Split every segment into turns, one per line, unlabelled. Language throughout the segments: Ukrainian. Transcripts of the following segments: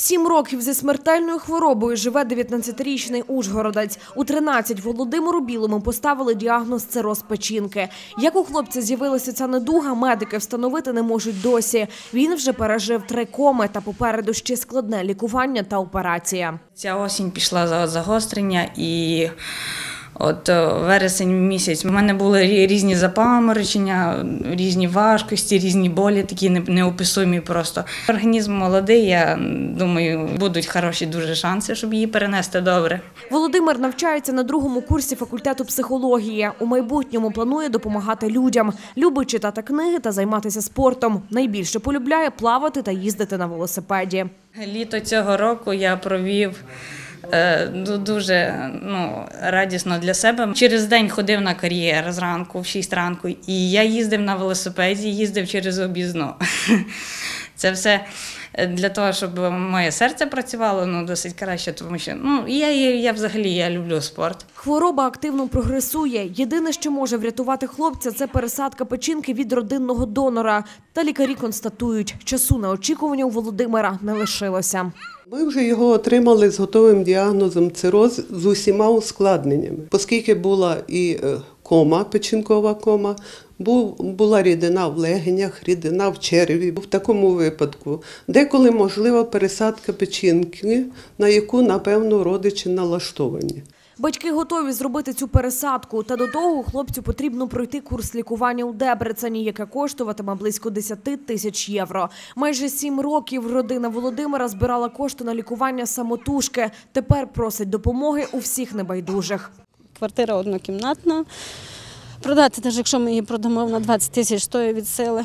7 років зі смертельною хворобою живе 19-річний ужгородець. У 13 Володимиру Білому поставили діагноз цироз печінки. Як у хлопця з'явилася ця недуга, медики встановити не можуть досі. Він вже пережив 3 коми та попереду ще складне лікування та операція.
Ця осінь пішла загострення і вересень місяць. У мене були різні запаморочення, різні важкості, різні болі, такі неописуємі просто. Організм молодий, я думаю, будуть хороші дуже шанси, щоб її перенести добре.
Володимир навчається на 2-му курсі факультету психології. У майбутньому планує допомагати людям. Любить читати книги та займатися спортом. Найбільше полюбляє плавати та їздити на велосипеді.
Літо цього року я провів дуже радісно для себе. Через день ходив на кар'єр зранку, в 6 ранку, і я їздив на велосипеді, їздив через об'їзну. Це все для того, щоб моє серце працювало досить краще, тому що я взагалі люблю спорт.
Хвороба активно прогресує. Єдине, що може врятувати хлопця – це пересадка печінки від родинного донора. Та лікарі констатують, часу на очікування у Володимира не лишилося.
Ми вже його отримали з готовим діагнозом цироз з усіма ускладненнями. Оскільки була і кома, печінкова кома, була рідина в легенях, рідина в череві. В такому випадку деколи можлива пересадка печінки, на яку, напевно, родичі налаштовані.
Батьки готові зробити цю пересадку, та до того хлопцю потрібно пройти курс лікування у Дебрецені, яке коштуватиме близько 10 тисяч євро. Майже 7 років родина Володимира збирала кошти на лікування самотужки. Тепер просить допомоги у всіх небайдужих.
Квартира однокімнатна. Продати, навіть якщо ми її продамо на 20 тисяч, то є від сили.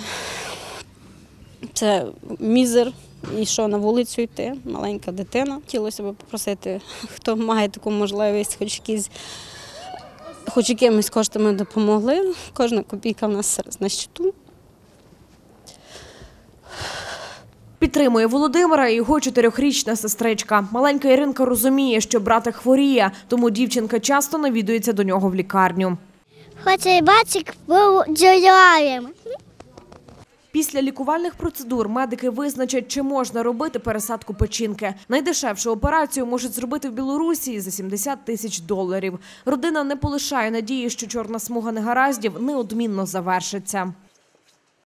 Це мізер. І що, на вулицю йти, маленька дитина. Хотілося б попросити, хто має таку можливість, хоч якимись коштами допомогли. Кожна копійка в нас зараз на щиту.
Підтримує Володимира і його 4-річна сестричка. Маленька Іринка розуміє, що братик хворіє, тому дівчинка часто навідується до нього в лікарню.
Хоче братик був здоровим.
Після лікувальних процедур медики визначать, чи можна робити пересадку печінки. Найдешевшу операцію можуть зробити в Білорусі за $70 тисяч. Родина не полишає надії, що чорна смуга негараздів неодмінно завершиться.